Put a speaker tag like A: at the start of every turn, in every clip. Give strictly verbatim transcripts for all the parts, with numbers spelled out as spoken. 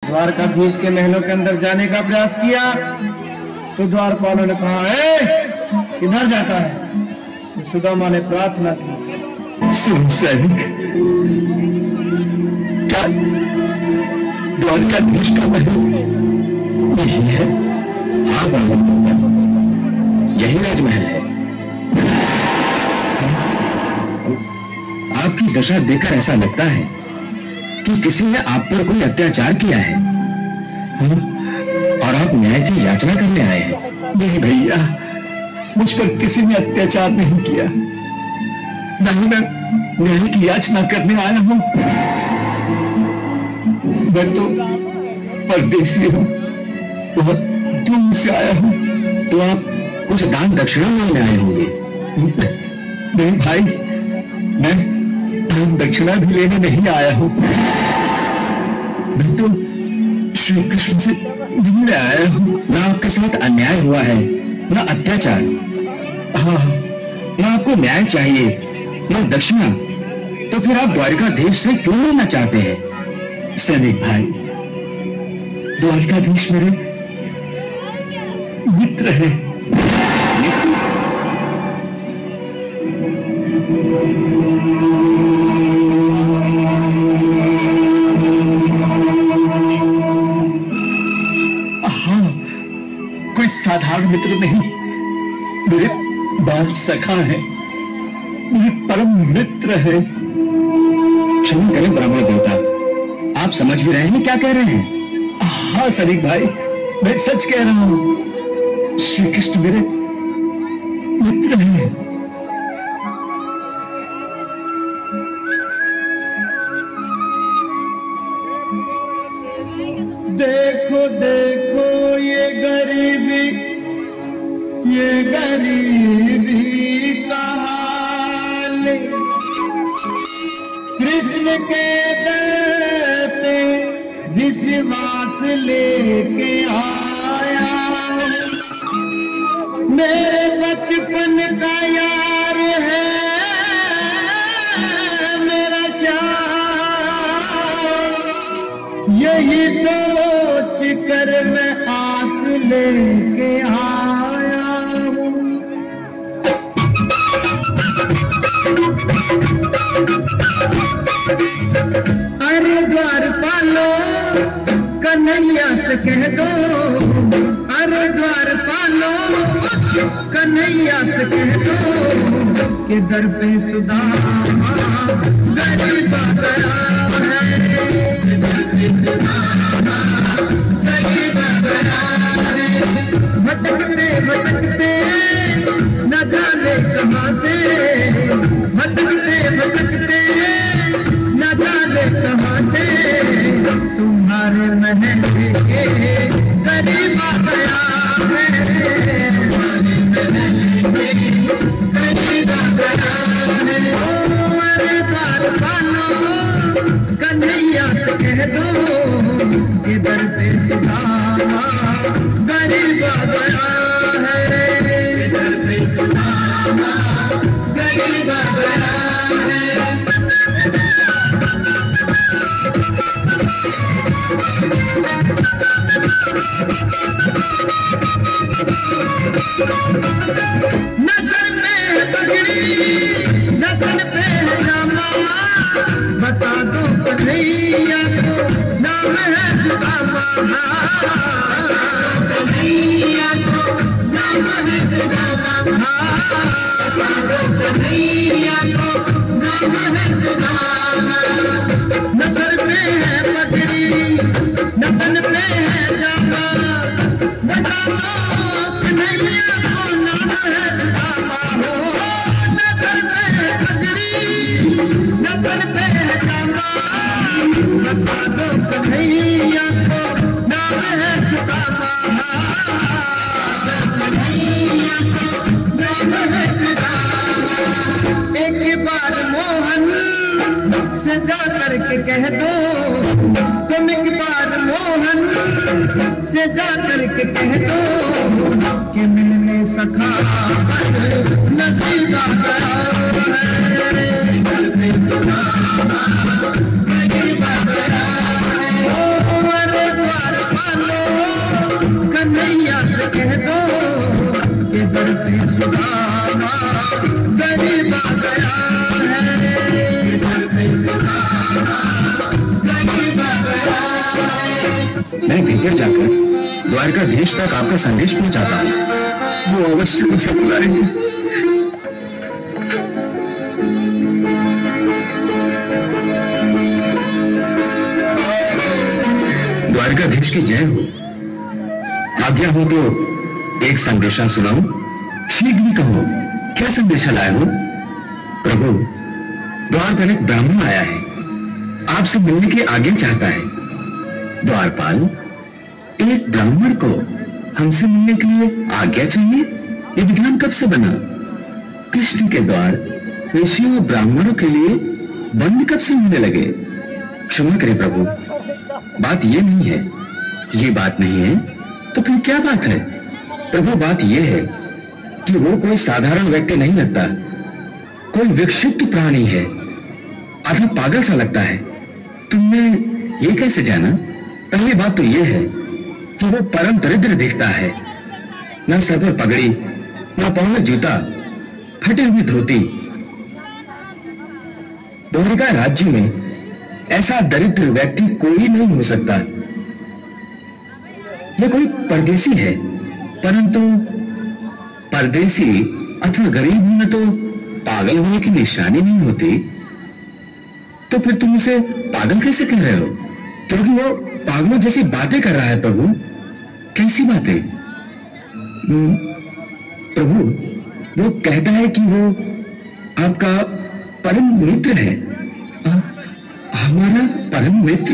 A: द्वारकाधीश के महलों के अंदर जाने का प्रयास किया तो द्वारपालों ने कहा, ए, किधर जाता है? तो सुदामा ने प्रार्थना की,
B: सुन सैनिक, क्या द्वारकाधीश का महल यही है? हाँ बालक, यही राजमहल है। आपकी दशा देखकर ऐसा लगता है कि किसी ने आप पर कोई अत्याचार किया है और आप न्याय की याचना करने आए हैं।
C: नहीं भैया, मुझ पर किसी ने अत्याचार नहीं किया, नहीं मैं न्याय की याचना करने आया हूं। मैं तो परदेसी हूं, बहुत दूर से आया हूं।
B: तो आप कुछ दान दक्षिणा लेने आए होंगे?
C: नहीं भाई, मैं दान दक्षिणा भी लेने नहीं आया हूं। मैं तो श्री कृष्ण से मिलने आया हूं।
B: ना आपके साथ अन्याय हुआ है, ना अत्याचार।
C: हाँ,
B: ना आपको न्याय चाहिए, ना दक्षिणा। तो फिर आप द्वारकाधीश से क्यों लेना चाहते हैं?
C: सैनिक भाई, द्वारकाधीश मेरे मित्र है। हाँ, कोई साधारण मित्र नहीं, मेरे बाल सखा है, मेरे परम मित्र है।
B: क्षमा करें ब्राह्मण देवता, आप समझ भी रहे हैं क्या कह रहे हैं?
C: हाँ सैनिक भाई, मैं सच कह रहा हूं। श्री कृष्ण मेरे मित्र हैं।
A: देखो देखो ये गरीबी, ये गरीबी का हाल, कृष्ण के दर पे विश्वास लेके आया। मेरे बचपन का यार है मेरा श्याम, यही सोच कर मैं आस लेके आया हूँ। अरे द्वारपालो कन्हैया से कह दो, अरे द्वारपालो कन्हैया से कह दो कि दर पे सुदामा गरीब गया है, दर पे सुदामा गरीब गया है। भटकते भटकते न जाने कहां से, भटकते भटकते न जाने कहां से तुम्हारे महल के करीब आ गया है, करीब आ गया है। ओ अरे द्वारपालो कन्हैया से कह दो कि दर पे सुदामा गरीब आ गया है, दर पे सुदामा गरीब आ गया है। नजर पे है पगड़ी, नजर पे है जामा, बता दो कन्हैया को नाम है सुदामा, कन्हैया को नाम है सुदामा, बता दो कन्हैया को नाम है सुदामा। नजर पे है पगड़ी, नजर पे है जामा, बता दो कन्हैया को नाम है सुदामा। हो नजर पे है पगड़ी, नजर पे है जामा, बता दो कन्हैया को नाम है सुदामा, कन्हैया को नाम है सुदामा। एक बार मोहन से जा करके कह दो, तुम एक बार मोहन से जा करके कह दो कि मिलने सखा नसीब आ गया है, करीब आ गया है। ओ अरे कह दो कि धरती सुदामा गरीब आ गया है, धरती सुदामा गरीब आ गया है।
B: मैं भीतर जाकर द्वारकाधीश तक आपका संदेश पहुंचाता हूँ।
C: वो अवश्य मुझे बुलाएंगे।
B: द्वारकाधीश की जय हो। आज्ञा हो तो एक संदेशा सुनाऊं? शीघ्र कहो, क्या संदेशा लाए हो? प्रभु, द्वार पर एक ब्राह्मण आया है, आपसे मिलने की आज्ञा चाहता है। द्वारपाल, एक ब्राह्मण को हमसे मिलने के लिए आज्ञा चाहिए? ये विधान कब से बना? कृष्ण के द्वार ऋषियों और ब्राह्मणों के लिए बंद कब से होने लगे? क्षमा करें प्रभु, बात ये नहीं है। ये बात नहीं है तो फिर क्या बात है? प्रभु, बात ये है कि वो कोई साधारण व्यक्ति नहीं लगता, कोई विक्षिप्त प्राणी है, आधा पागल सा लगता है। तुमने ये कैसे जाना? पहली बात तो ये है कि वो परम दरिद्र दिखता है, न सर पर पगड़ी, न पांव में जूता, फटी हुई धोती। द्वारिका राज्य में ऐसा दरिद्र व्यक्ति कोई नहीं हो सकता। यह कोई परदेसी है, परंतु परदेसी अथवा गरीब होना तो पागल होने की निशानी नहीं होती। तो फिर तुम उसे पागल कैसे कह रहे हो? क्योंकि वो पागलों जैसी बातें कर रहा है। प्रभु, कैसी बातें? प्रभु, वो कहता है कि वो आपका परम मित्र है। आ, हमारा परम मित्र?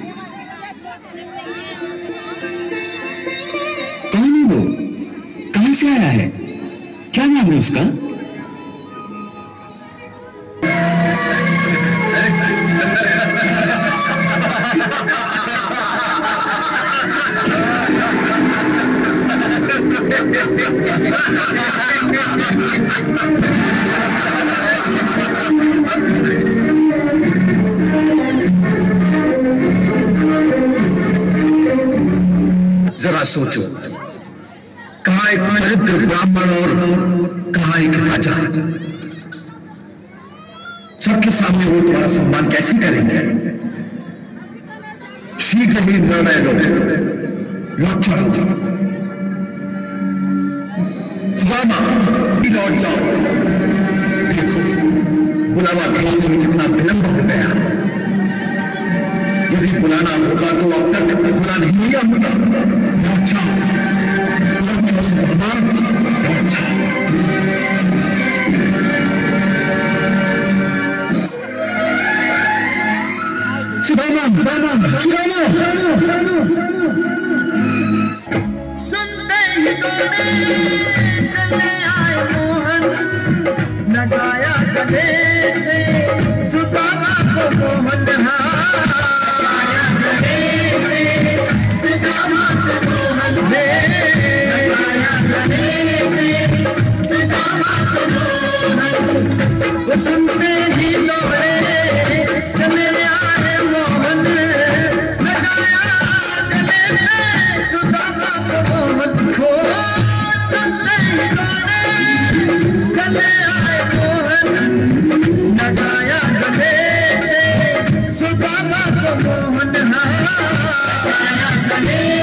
B: कौन है वो? कहां से आया है? क्या नाम है उसका?
C: जरा सोचो, कहां एक दरिद्र ब्राह्मण और कहां एक राजा। सबके सामने वो तुम्हारा सम्मान कैसे करेंगे? शीघ्र ही निर्णय लो, लौट जाओ। सुदामा, लौट जाओ। देखो, बुलावा भेजने में कितना विलंब हो गया। यदि बुलाना होगा तो अब तक बुला नहीं लिया होता। लौट जाओ, लौट जाओ सुदामा, लौट जाओ। सुदामा, सुदामा, सुदामा,
A: सुनते ही दौड़े चले आए मोहन, लगाया गले से सुदामा को मोहन। लगाया गले से सुदामा को मोहन, लगाया गले से सुदामा को मोहन। वो सुनते ही दौड़े चले आए मोहन, लगाया गले से सुदामा को मोहन। खो सुनते ही दौड़े चले आए मोहन, लगाया गले से सुदामा को मोहन। लगाया गले